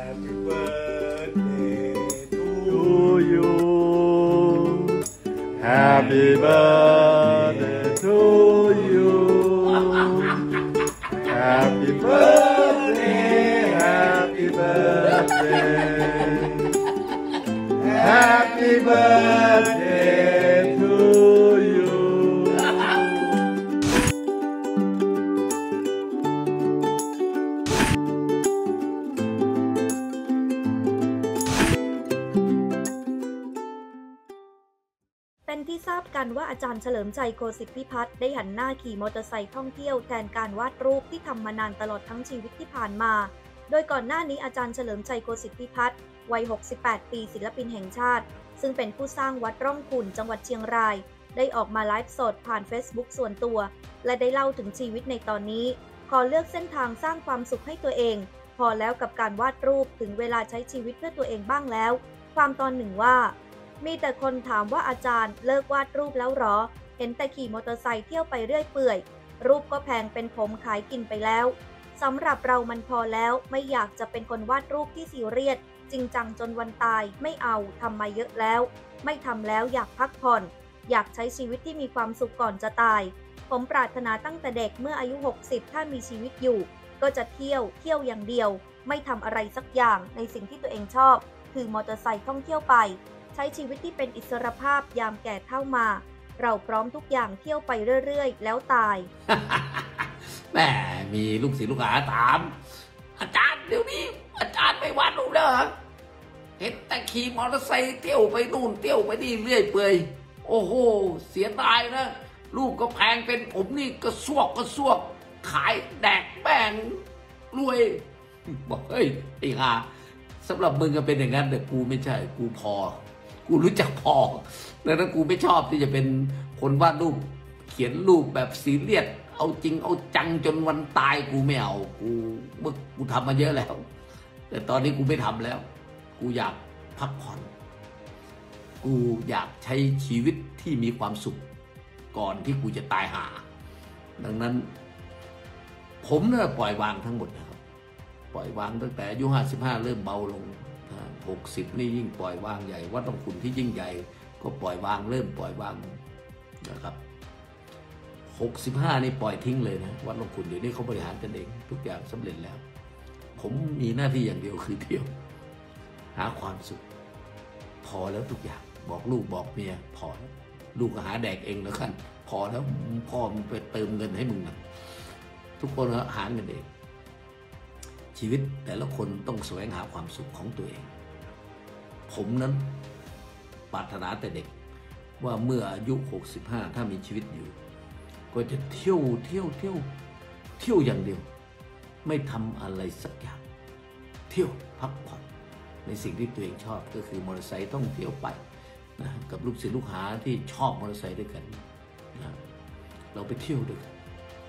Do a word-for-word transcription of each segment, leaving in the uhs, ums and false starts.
Happy birthday to you Happy birthday to you Happy birthday Happy birthday Happy birthday to you เป็นที่ทราบกันว่าอาจารย์เฉลิมชัยโคสิทธิพิพัฒน์ได้หันหน้าขี่มอเตอร์ไซค์ท่องเที่ยวแทนการวาดรูปที่ทำมานานตลอดทั้งชีวิตที่ผ่านมาโดยก่อนหน้านี้อาจารย์เฉลิมชัยโคสิทธิพิพัฒน์วัยหกสิบแปดปีศิลปินแห่งชาติซึ่งเป็นผู้สร้างวัดร่องขุ่นจังหวัดเชียงรายได้ออกมาไลฟ์สดผ่าน Facebook ส่วนตัวและได้เล่าถึงชีวิตในตอนนี้ขอเลือกเส้นทางสร้างความสุขให้ตัวเองพอแล้วกับการวาดรูปถึงเวลาใช้ชีวิตเพื่อตัวเองบ้างแล้วความตอนหนึ่งว่ามีแต่คนถามว่าอาจารย์เลิกวาดรูปแล้วหรอเห็นแต่ขี่มอเตอร์ไซค์เที่ยวไปเรื่อยเปื่อยรูปก็แพงเป็นผมขายกินไปแล้วสำหรับเรามันพอแล้วไม่อยากจะเป็นคนวาดรูปที่ซีเรียสจริงจังจนวันตายไม่เอาทำมาเยอะแล้วไม่ทำแล้วอยากพักผ่อนอยากใช้ชีวิตที่มีความสุขก่อนจะตายผมปรารถนาตั้งแต่เด็กเมื่ออายุหกสิบถ้ามีชีวิตอยู่ก็จะเที่ยวเที่ยวอย่างเดียวไม่ทำอะไรสักอย่างในสิ่งที่ตัวเองชอบคือมอเตอร์ไซค์ท่องเที่ยวไปใช้ชีวิตที่เป็นอิสรภาพยามแก่เฒ่ามาเราพร้อมทุกอย่างเที่ยวไปเรื่อยๆแล้วตายแม่มีลูกศิษย์ลูกหาถามอาจารย์เดี๋ยวนี้อาจารย์ไม่วาดรูปแล้วเหรอเห็นแต่ขี่มอเตอร์ไซค์เที่ยวไปนู่นเที่ยวไปนี่เรื่อยเปื่อยโอ้โหเสียดายนะลูกก็แพงเป็นผมนี่ก็สวกก็สวกขายแดกแป้งรวยบอกเฮ้ยไอ้ห่าสำหรับมึงก็เป็นอย่างนั้นแต่กูไม่ใช่กูพอกูรู้จักพอแล้วนั้นกูไม่ชอบที่จะเป็นคนวาดรูปเขียนรูปแบบซีเรียสเอาจริงเอาจังจนวันตายกูไม่เอากูเมื่อกูทำมาเยอะแล้วแต่ตอนนี้กูไม่ทำแล้วกูอยากพักผ่อนกูอยากใช้ชีวิตที่มีความสุขก่อนที่กูจะตายหาดังนั้นผมเนี่ยปล่อยวางทั้งหมดนะครับปล่อยวางตั้งแต่อายุห้าสิบห้าเริ่มเบาลงหกสิบนี่ยิ่งปล่อยวางใหญ่วัดต้องคุณที่ยิ่งใหญ่ก็ปล่อยวางเริ่มปล่อยวางนะครับหกสิบห้านี่ปล่อยทิ้งเลยนะวัดลงคุณเดี๋ยวนี้เขาบริหารกันเองทุกอย่างสำเร็จแล้วผมมีหน้าที่อย่างเดียวคือเที่ยวหาความสุขพอแล้วทุกอย่างบอกลูกบอกเมียพอแล้วลูกก็หาแดกเองแล้วกันพอแล้วพ่อมึงไปเติมเงินให้มึงนะทุกคนก็หาเงินเองชีวิตแต่ละคนต้องแสวงหาความสุขของตัวเองผมนั้นปรารถนาแต่เด็กว่าเมื่ออายุหกสิบห้าถ้ามีชีวิตอยู่ก็จะเที่ยวเที่ยวเที่ยวเที่ยวอย่างเดียวไม่ทำอะไรสักอย่างเที่ยวพักผ่อนในสิ่งที่ตัวเองชอบก็คือมอเตอร์ไซค์ต้องเที่ยวไปนะกับลูกศิษย์ลูกหาที่ชอบมอเตอร์ไซค์ด้วยกันนะเราไปเที่ยวด้วยกัน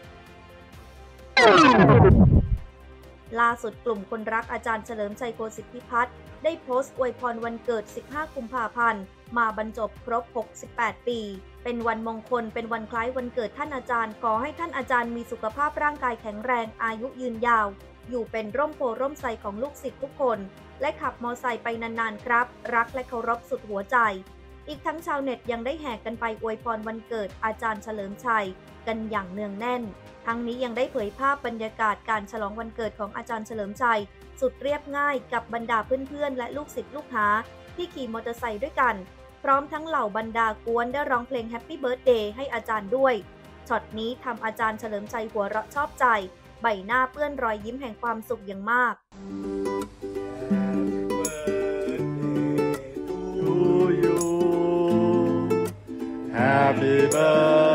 ล่าสุดกลุ่มคนรักอาจารย์เฉลิมชัยโคสิทธิพิพัฒน์ได้โพสต์อวยพรวันเกิดสิบห้ากุมภาพันธ์มาบรรจบครบหกสิบแปดปีเป็นวันมงคลเป็นวันคล้ายวันเกิดท่านอาจารย์ขอให้ท่านอาจารย์มีสุขภาพร่างกายแข็งแรงอายุยืนยาวอยู่เป็นร่มโพร่มไทรของลูกศิษย์ทุกคนและขับมอไซค์ไปนานๆครับรักและเคารพสุดหัวใจอีกทั้งชาวเน็ตยังได้แห่กันไปอวยพรวันเกิดอาจารย์เฉลิมชัยกันอย่างเนืองแน่นทั้งนี้ยังได้เผยภาพบรรยากาศการฉลองวันเกิดของอาจารย์เฉลิมชัยสุดเรียบง่ายกับบรรดาเพื่อนๆและลูกศิษย์ลูกหาที่ขี่มอเตอร์ไซค์ด้วยกันพร้อมทั้งเหล่าบรรดากวนได้ร้องเพลง Happy Birthday ให้อาจารย์ด้วยช็อตนี้ทำอาจารย์เฉลิมชัยหัวเราะชอบใจใบหน้าเปื้อนรอยยิ้มแห่งความสุขอย่างมาก Happy birthday